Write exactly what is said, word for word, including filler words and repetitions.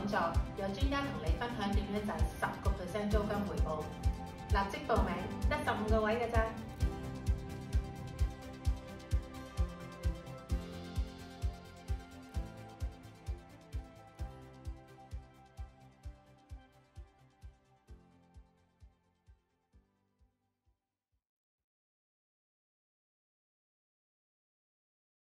講座，有專家同你分享點樣賺十個 percent 租金回報。立即報名，得十五個位㗎咋〜